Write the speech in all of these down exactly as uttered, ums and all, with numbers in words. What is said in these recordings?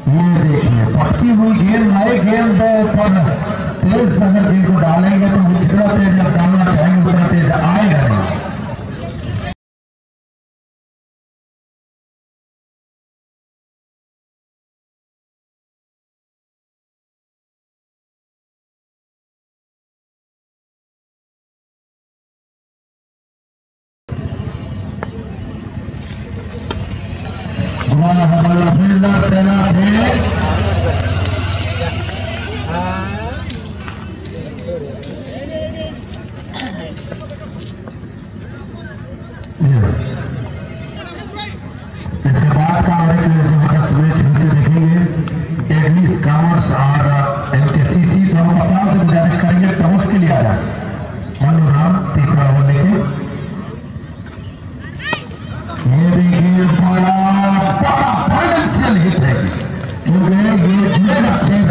ये देखिए पक्की हुई गेंद, नए गेंद पर तेज अगर गेंद को डालेंगे तो जितना तेज आप डालना चाहेंगे उतना तेज आएगा नहीं। हमारा फील्डर तैनात है। इसके बाद का हमारे जबरदस्त मैच हमसे देखेंगे एग्निस कॉमर्स और एमकेसीसी दोनों कप्तान से गुजारिश करेंगे टॉस के लिए आ जाए। मनोराम तीसरा ओवर लेके ये देखिए बड़ा बड़ा फाइनेंशियल हिट है क्योंकि ये जुड़ेगा छेद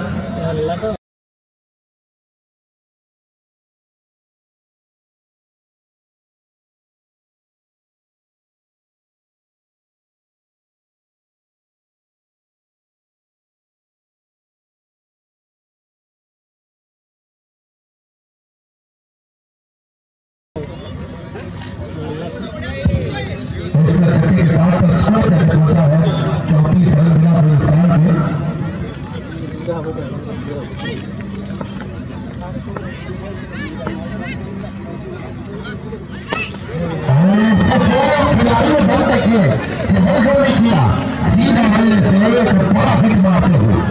के साथ स्कोर तक पहुंचा है चौंतीस रन बिना नुकसान के। खिलाड़ी ने बल देखिए नहीं किया, सीधा बल्ले से एक बड़ा हिट मारते हुए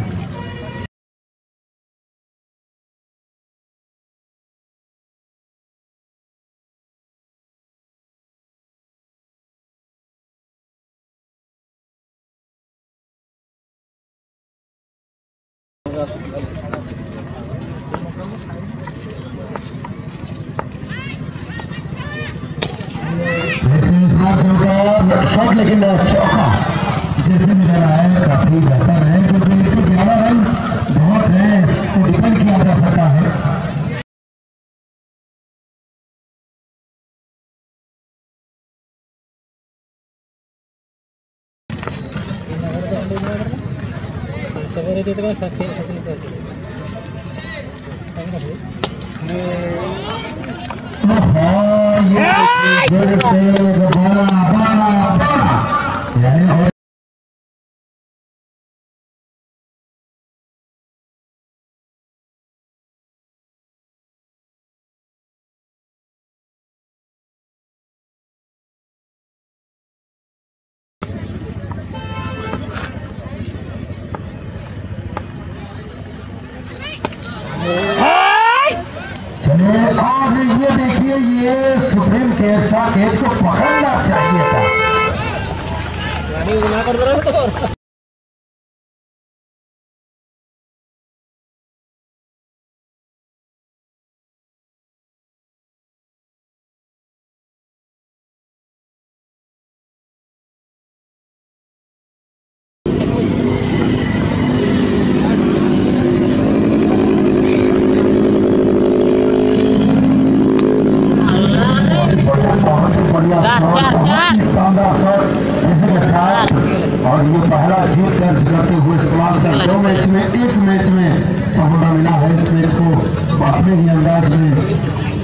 शॉट, लेकिन चौका जैसे नजर आया काफी बेहतर है क्योंकि एक सौ ग्यारह रन बहुत है, इसको डिफेंड किया जा सकता है। ये से बड़ा बड़ा बड़ा यानी और ये देखिए ये सुप्रीम केस था, केस को पकड़ना चाहिए था। शानदार शॉट जैसे के साथ और ये पहला जीत दर्ज करते हुए सवाल से दो मैच में एक मैच में सफलता मिला है। इस मैच को अपने ही अंदाज में